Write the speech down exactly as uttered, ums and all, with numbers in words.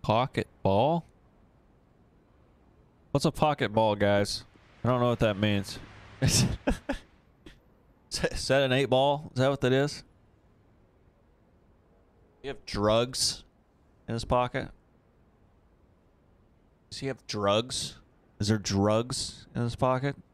Pocket ball? What's a pocket ball, guys? I don't know what that means. Is that an eight ball? Is that what that is? You have drugs in his pocket? Does he have drugs? Is there drugs in his pocket?